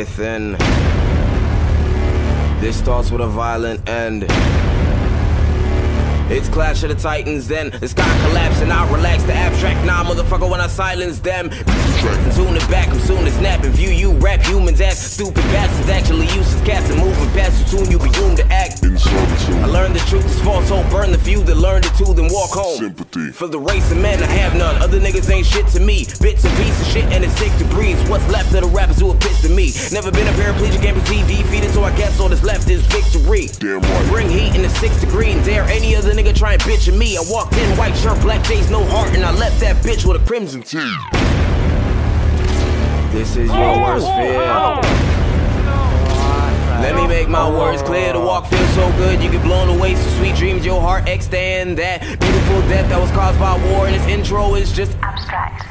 way thin. This starts with a violent end. It's Clash of the Titans, then the sky collapse and I relax the abstract. Nah, motherfucker, when I silence them, I'm soon to back, I'm soon to snap and view you rap humans as stupid bastards. Actually useless cats and moving past you, soon you be doomed to act. I learned the truth is false hope, burn the few that learned it too, then walk home. Sympathy. For the race of men, I have none. Other niggas ain't shit to me. Bits and pieces of shit and it's sick to breathe. What's left of the rappers who are pissed at me? Never been a paraplegic, can't perceive defeated, so I guess all that's left is victory. Damn right. Bring heat in the 6th degree and dare any other nigga try and bitch at me. I walked in, white shirt, black J's, no heart, and I left that bitch with a crimson tee. This is your worst fear. Let me make my words clear. The walk feels so good, you get blown away. So sweet dreams, your heart extend. That beautiful death that was caused by war. And this intro is just abstract.